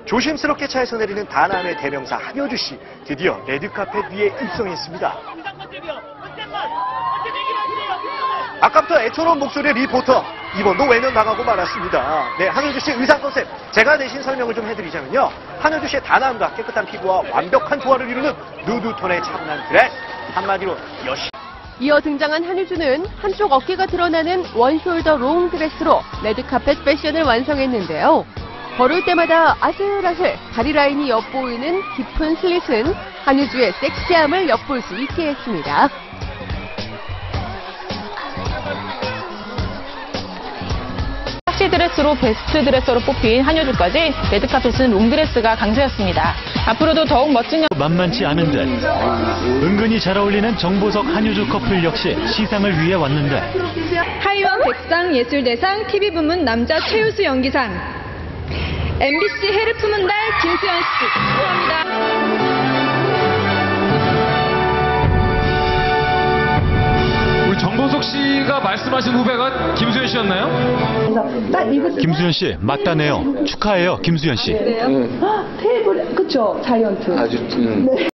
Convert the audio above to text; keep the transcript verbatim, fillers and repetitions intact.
조심스럽게 차에서 내리는 다남의 대명사 한효주 씨, 드디어 레드카펫 위에 입성했습니다. 아까부터 애처로운 목소리의 리포터, 이번도 외면 당하고 말았습니다. 네, 한효주 씨 의상 컨셉, 제가 대신 설명을 좀 해드리자면요. 한효주 씨의 다남과 깨끗한 피부와 완벽한 조화를 이루는 누드톤의 차분한 드레스, 한마디로 여시. 이어 등장한 한효주는 한쪽 어깨가 드러나는 원숄더 롱 드레스로 레드카펫 패션을 완성했는데요. 걸을 때마다 아슬아슬 다리 라인이 엿보이는 깊은 슬릿은 한효주의 섹시함을 엿볼 수 있게 했습니다. 섹시 드레스로 베스트 드레서로 뽑힌 한효주까지 레드카펫은 롱드레스가 강세였습니다. 앞으로도 더욱 멋진 만만치 않은 듯 은근히 잘 어울리는 정보석 한효주 커플 역시 시상을 위해 왔는데 하이원 백상 예술대상 티비 부문 남자 최우수 연기상 엠비씨 해를 품은 달 김수현 씨 축하합니다. 정보석 씨가 말씀하신 후배가 김수현 씨였나요? 김수현 씨 맞다네요. 축하해요, 김수현 씨. 테이블 그쵸 자이언트. 아주 음. 네.